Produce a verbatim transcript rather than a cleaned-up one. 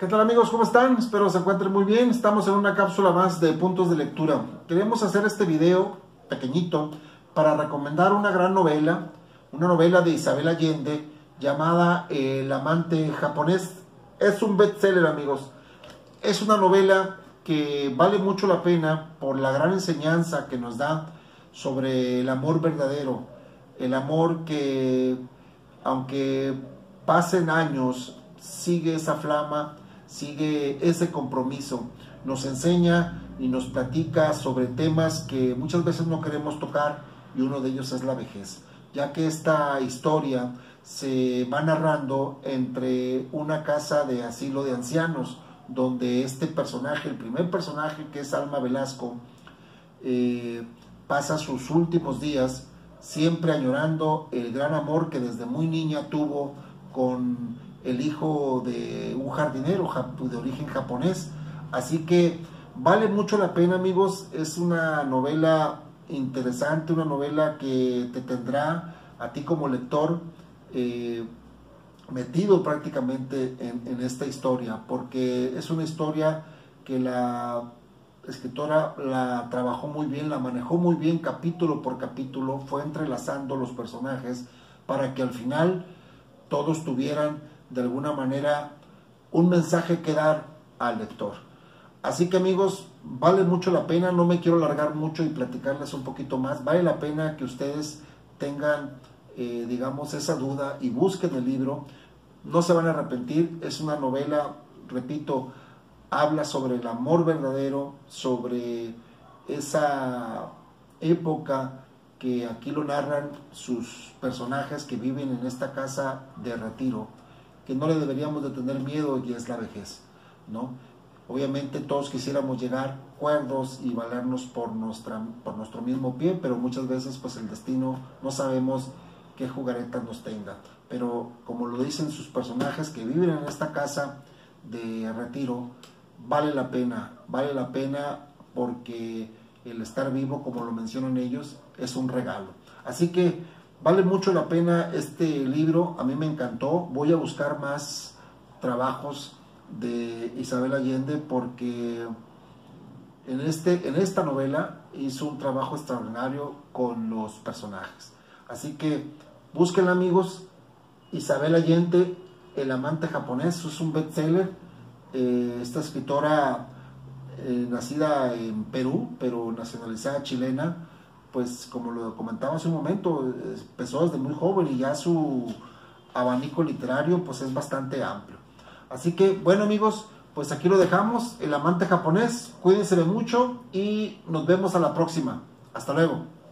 ¿Qué tal amigos? ¿Cómo están? Espero se encuentren muy bien. Estamos en una cápsula más de puntos de lectura. Queremos hacer este video pequeñito para recomendar una gran novela, una novela de Isabel Allende llamada El amante japonés. Es un bestseller, amigos. Es una novela que vale mucho la pena por la gran enseñanza que nos da sobre el amor verdadero, el amor que, aunque pasen años, sigue esa flama, sigue ese compromiso, nos enseña y nos platica sobre temas que muchas veces no queremos tocar, y uno de ellos es la vejez, ya que esta historia se va narrando entre una casa de asilo de ancianos, donde este personaje, el primer personaje, que es Alma Velasco, eh, pasa sus últimos días siempre añorando el gran amor que desde muy niña tuvo con el hijo de un jardinero de origen japonés. Así que vale mucho la pena, amigos. Es una novela interesante, una novela que te tendrá a ti como lector eh, metido prácticamente en, en esta historia, porque es una historia que la escritora la trabajó muy bien, la manejó muy bien capítulo por capítulo, fue entrelazando los personajes para que al final todos tuvieran de alguna manera un mensaje que dar al lector. Así que amigos, vale mucho la pena. No me quiero alargar mucho y platicarles un poquito más. Vale la pena que ustedes tengan eh, digamos esa duda y busquen el libro. No se van a arrepentir. Es una novela, repito, habla sobre el amor verdadero, sobre esa época que aquí lo narran sus personajes que viven en esta casa de retiro, que no le deberíamos de tener miedo, y es la vejez, ¿no? Obviamente todos quisiéramos llegar cuerdos y valernos por, nuestra, por nuestro mismo pie, pero muchas veces pues el destino no sabemos qué jugaretas nos tenga. Pero como lo dicen sus personajes que viven en esta casa de retiro, vale la pena, vale la pena porque el estar vivo, como lo mencionan ellos, es un regalo. Así que vale mucho la pena este libro. A mí me encantó. Voy a buscar más trabajos de Isabel Allende porque en, este, en esta novela hizo un trabajo extraordinario con los personajes. Así que búsquenla, amigos. Isabel Allende, El amante japonés, es un bestseller. Eh, esta escritora eh, nacida en Perú, pero nacionalizada chilena, pues como lo comentaba hace un momento, empezó desde muy joven y ya su abanico literario pues es bastante amplio. Así que bueno, amigos, pues aquí lo dejamos, El amante japonés. Cuídense de mucho y nos vemos a la próxima. Hasta luego.